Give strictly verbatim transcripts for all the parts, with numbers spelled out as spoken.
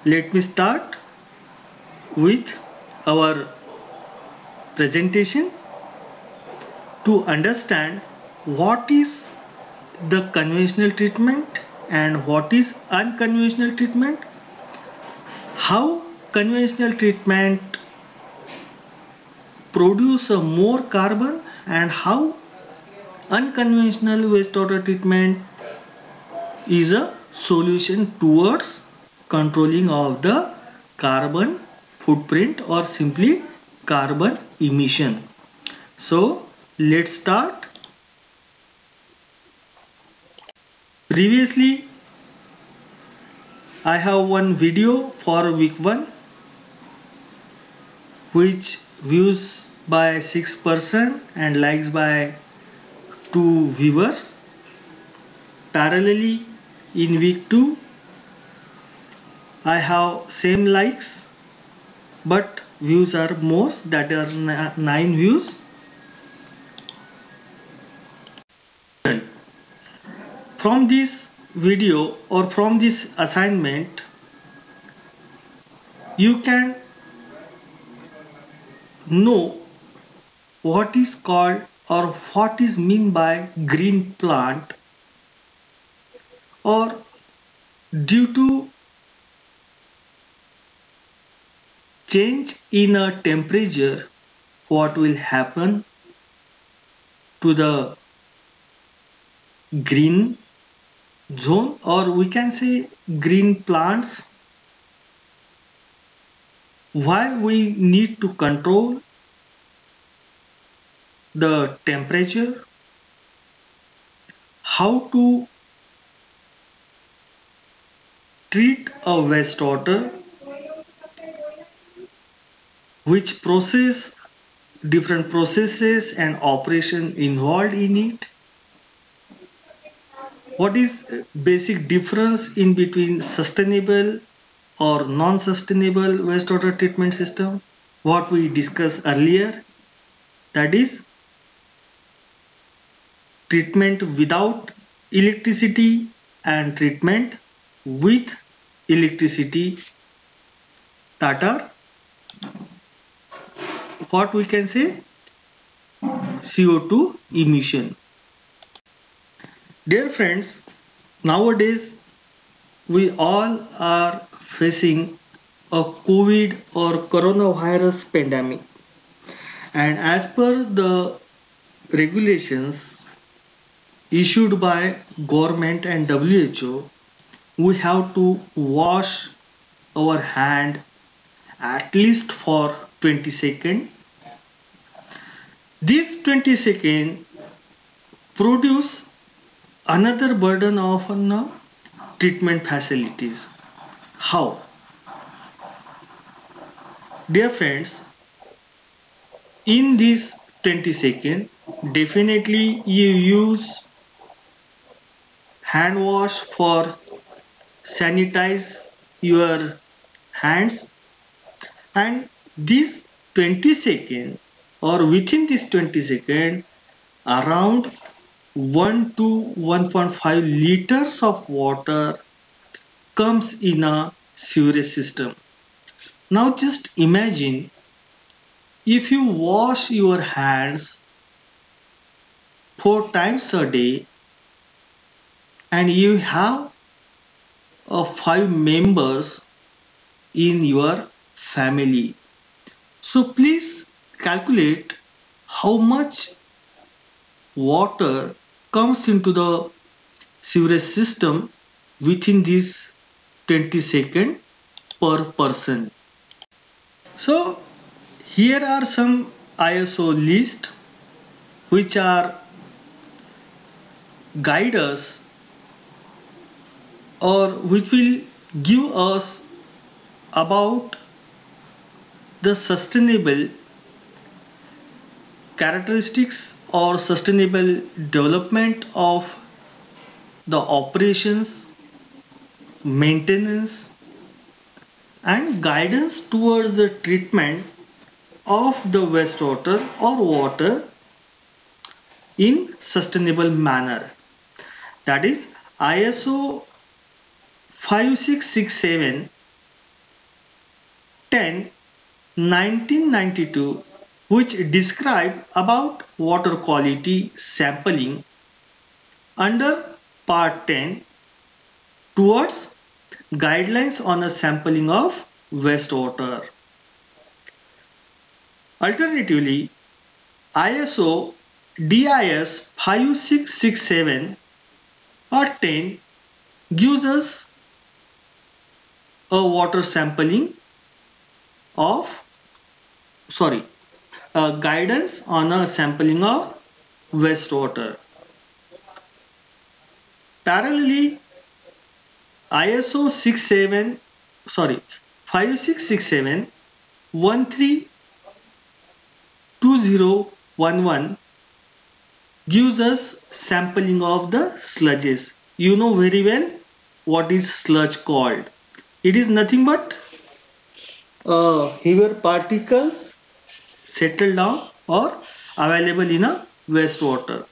let me start with our presentation to understand what is the conventional treatment and what is unconventional treatment, how conventional treatment produce a more carbon and how unconventional wastewater treatment is a solution towards controlling of the carbon footprint or simply carbon emission. So let's start. Previously I have one video for week one which views by six person and likes by two viewers. Parallelly in week two I have same likes but views are more, that are nine views. From this video or from this assignment you can know what is called or what is meant by green plant, or due to change in a temperature what will happen to the green zone, or we can say green plants, why we need to control the temperature, how to treat a wastewater, which process, different processes and operation involved in it, what is basic difference in between sustainable or non-sustainable wastewater treatment system, what we discussed earlier, that is treatment without electricity and treatment with electricity, that are what we can say C O two emission. Dear friends, nowadays we all are facing a COVID or coronavirus pandemic, and as per the regulations issued by government and W H O, we have to wash our hand at least for twenty seconds. This twenty seconds produce another burden of uh, treatment facilities. How? Dear friends, in this twenty seconds, definitely you use hand wash for sanitize your hands, and this twenty seconds or within this twenty seconds around one to one point five liters of water comes in a sewage system. Now just imagine if you wash your hands four times a day and you have uh, five members in your family. So please calculate how much water comes into the sewage system within this twenty seconds per person. So here are some I S O list which are guide us or which will give us about the sustainable characteristics or sustainable development of the operations, maintenance and guidance towards the treatment of the wastewater or water in sustainable manner. That is I S O five six six seven ten nineteen ninety-two, which describe about water quality sampling under part ten towards guidelines on a sampling of wastewater. Alternatively, I S O D I S five six six seven or ten gives us a water sampling of sorry a guidance on a sampling of wastewater. Parallelly, I S O six seven sorry five six six seven one three two zero one one gives us sampling of the sludges. You know very well what is sludge called. It is nothing but uh, heavier particles settled down or available in a wastewater.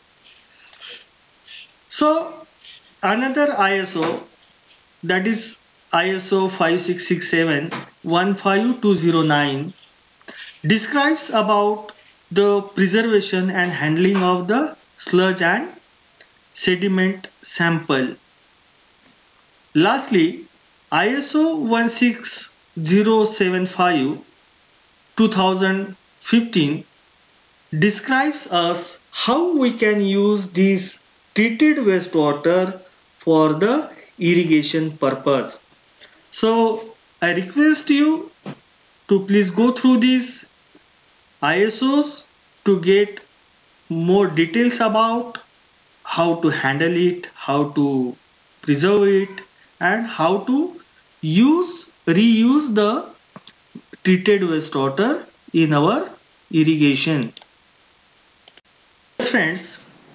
So another I S O, that is I S O five six six seven one five two zero nine, describes about the preservation and handling of the sludge and sediment sample. Lastly, I S O one six zero seven five two thousand fifteen describes us how we can use this treated wastewater for the irrigation purpose. So I request you to please go through these I S Os to get more details about how to handle it, how to preserve it, and how to use reuse the treated wastewater in our irrigation. Friends,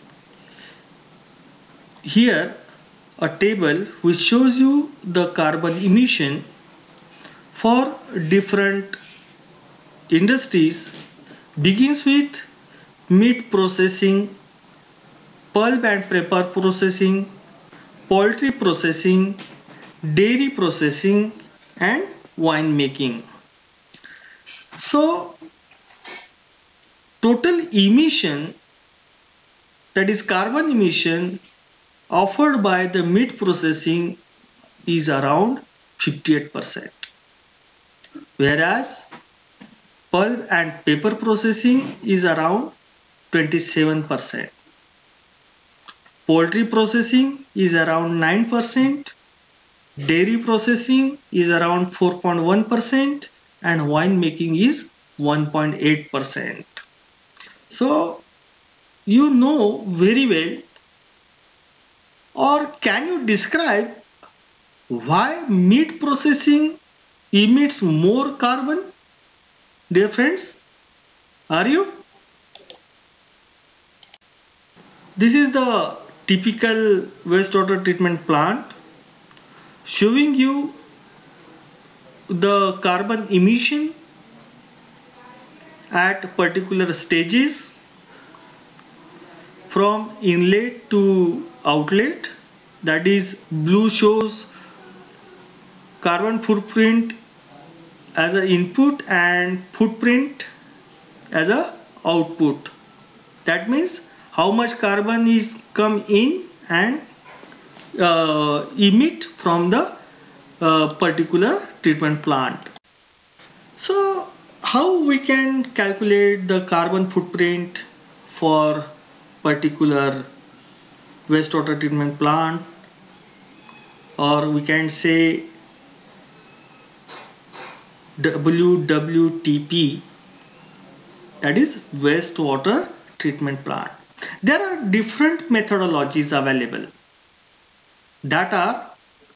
here a table which shows you the carbon emission for different industries begins with meat processing, pulp and paper processing, poultry processing, dairy processing, and wine making. So total emission, that is carbon emission, offered by the meat processing is around fifty-eight percent, whereas pulp and paper processing is around twenty-seven percent. Poultry processing is around nine percent, dairy processing is around four point one percent, and wine making is one point eight percent. So you know very well, or can you describe why meat processing emits more carbon? Dear friends, are you? This is the typical wastewater treatment plant showing you the carbon emission at particular stages from inlet to outlet. That is, blue shows carbon footprint as an input and footprint as a output. That means how much carbon is come in and uh, emit from the uh, particular treatment plant. So how we can calculate the carbon footprint for particular wastewater treatment plant, or we can say W W T P, that is wastewater treatment plant. There are different methodologies available that are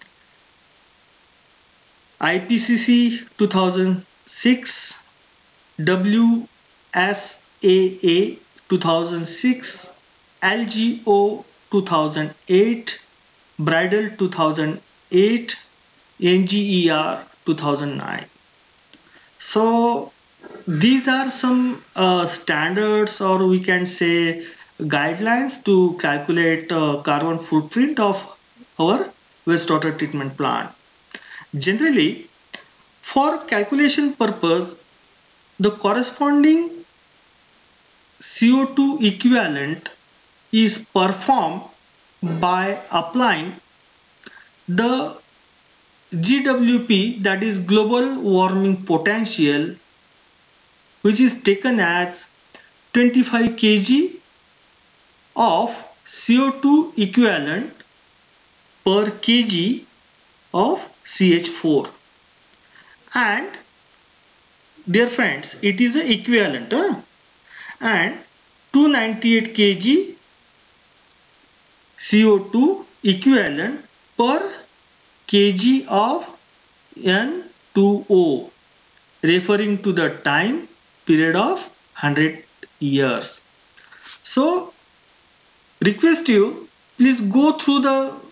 I P C C two thousand six, W S A A two thousand six, L G O two thousand eight, Bridal two thousand eight, N G E R two thousand nine. So these are some uh, standards, or we can say guidelines to calculate uh, carbon footprint of our wastewater treatment plant. Generally, For calculation purpose, the corresponding C O two equivalent is performed by applying the G W P, that is global warming potential, which is taken as twenty-five kilograms of C O two equivalent per kg of C H four. And dear friends, it is the equivalent, huh? And two hundred ninety-eight kilograms C O two equivalent per kg of N two O, referring to the time period of one hundred years. So request you, please go through the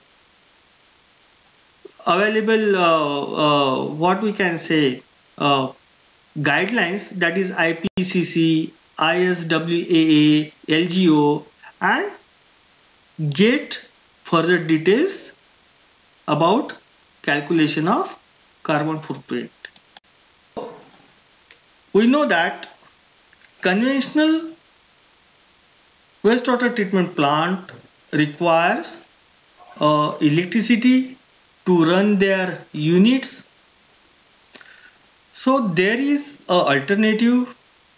available uh, uh, what we can say uh, guidelines, that is I P C C, I S W A A, L G O, and get further details about calculation of carbon footprint. We know that conventional wastewater treatment plant requires uh, electricity to run their units. So there is an alternative,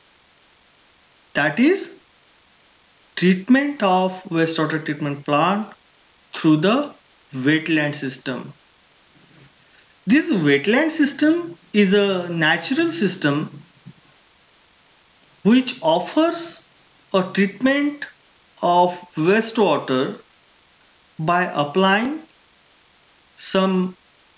that is treatment of wastewater treatment plant through the wetland system. This wetland system is a natural system which offers a treatment of wastewater by applying some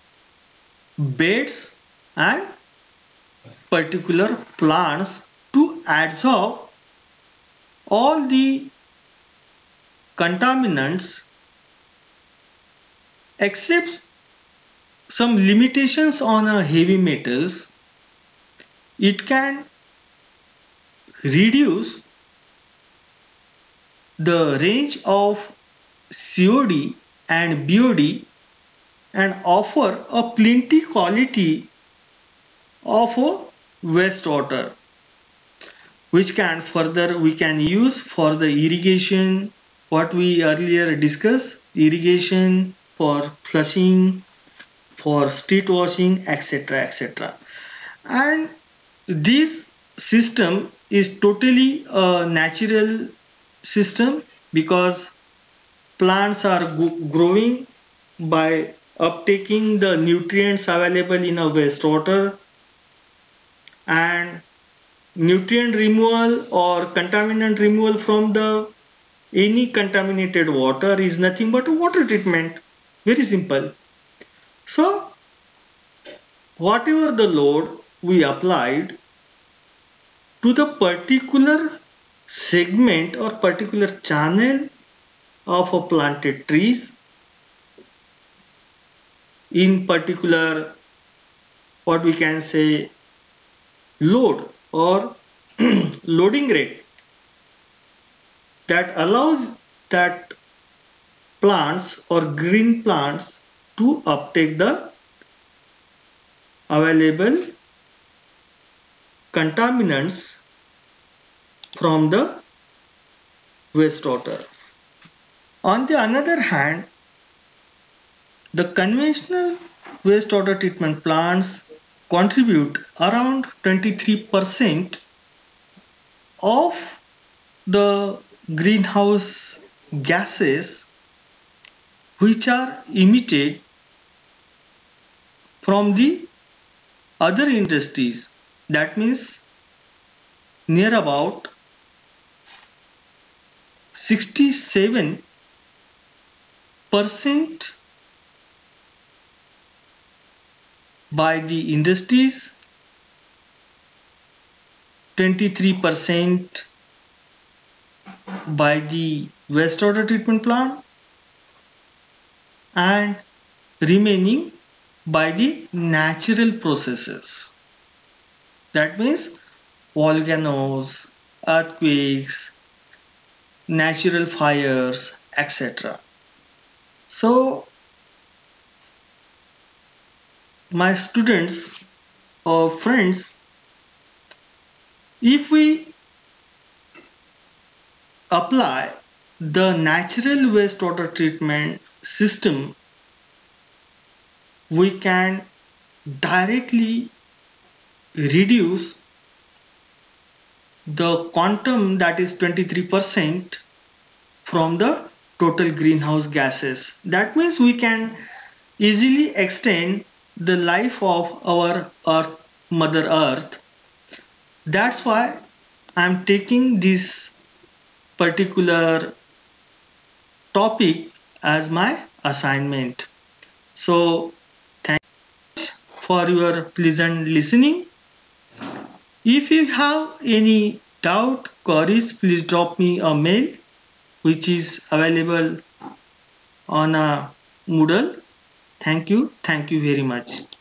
beds and particular plants to absorb all the contaminants, except some limitations on uh, heavy metals. It can reduce the range of C O D and B O D and offer a plenty quality of a wastewater, which can further we can use for the irrigation, what we earlier discussed, irrigation, for flushing, for street washing, etc, etc. And this system is totally a natural system, because plants are growing by uptaking the nutrients available in a wastewater, and nutrient removal or contaminant removal from the any contaminated water is nothing but a water treatment. Very simple. So whatever the load we applied to the particular segment or particular channel of a planted trees, in particular what we can say load or loading rate, that allows that plants or green plants to uptake the available contaminants from the wastewater. On the other hand, the conventional wastewater treatment plants contribute around twenty-three percent of the greenhouse gases which are emitted from the other industries. That means near about sixty-seven percent by the industries, twenty-three percent by the wastewater treatment plant, and remaining by the natural processes. That means volcanoes, earthquakes, natural fires, et cetera. So my students, uh, friends, if we apply the natural wastewater treatment system, we can directly reduce the quantum, that is twenty-three percent, from the total greenhouse gases. That means we can easily extend the life of our earth, Mother Earth. That's why I'm taking this particular topic as my assignment. So thanks for your pleasant listening. If you have any doubt, queries, please drop me a mail which is available on a Moodle. Thank you. Thank you very much.